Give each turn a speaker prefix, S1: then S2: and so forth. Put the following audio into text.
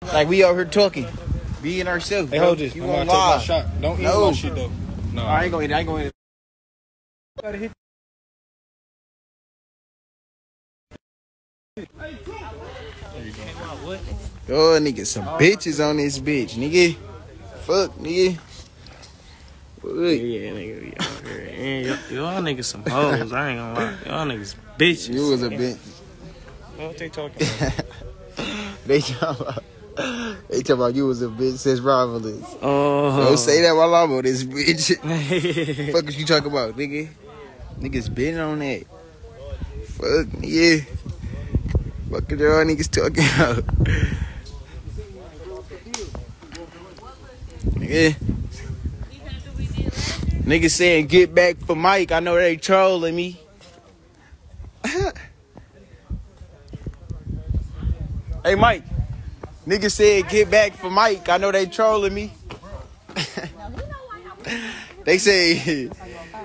S1: Like we out here talking, being ourselves.
S2: Hey,
S1: bro.
S2: hold this.
S1: You
S2: I'm
S1: won't
S2: gonna take my
S1: lie.
S2: shot. Don't eat
S1: No.
S2: my shit though. No,
S1: I ain't gonna eat it. I ain't gonna eat it. Gotta hit. Oh, nigga, some bitches on this bitch, nigga. Fuck, nigga.
S3: Yeah, nigga. Y'all niggas some hoes. I ain't gonna lie. Y'all niggas bitches.
S1: You was a bitch.
S3: What they talking about?
S1: They talking about you was a bitch since rivalries.
S3: Oh.
S1: Don't say that while I'm on this bitch. Fuck is you talking about, nigga? Niggas been on that. Fuck, nigga. Fuck is y'all niggas talking about? Nigga. Niggas saying get back for Mike. I know they trolling me. Hey, Mike. Niggas said get back for Mike. I know they trolling me. They say